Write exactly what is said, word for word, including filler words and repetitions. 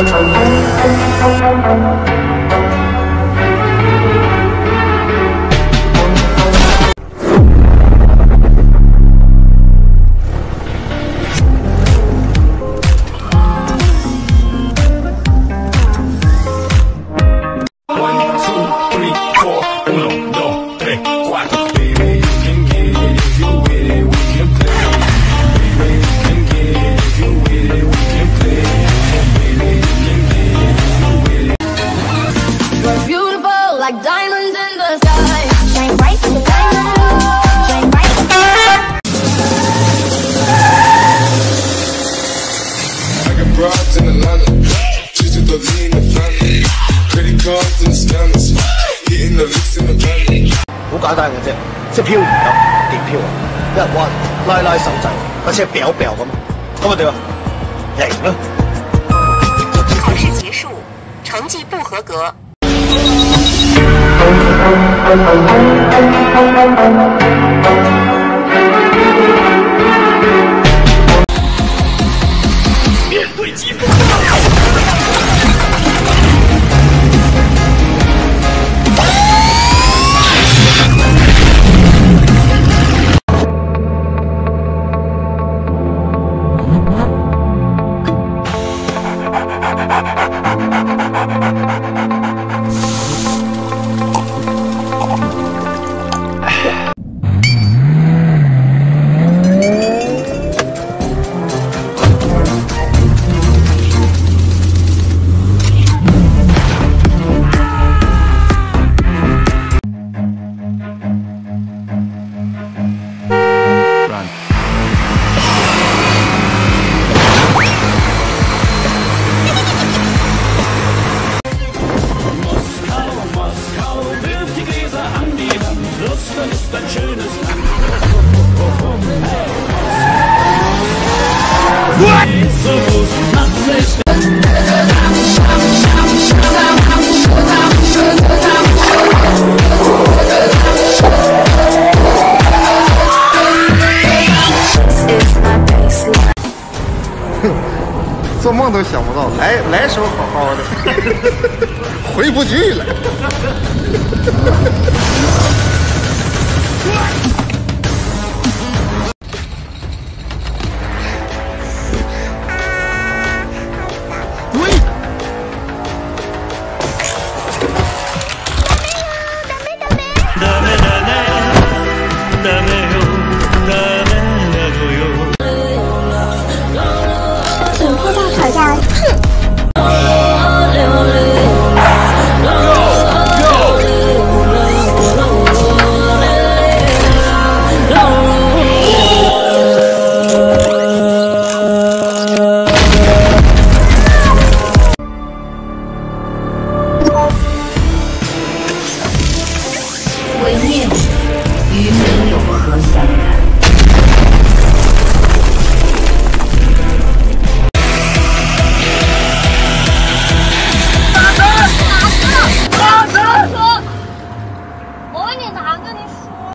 Like diamonds in the sky, shine bright in the diamond, shine bright. I got broads in Atlanta, just to the lean the family, credit cards and scammers, hitting the licks in the van. 好簡單嘅啫，即係漂移咁點漂啊？一人彎拉拉手掣，好似表表咁，咁啊點啊？贏啦！ 考試結束，成績不合格。 面对疾风。 做梦都想不到，来来时候好好的，回不去了。 请配套吵架。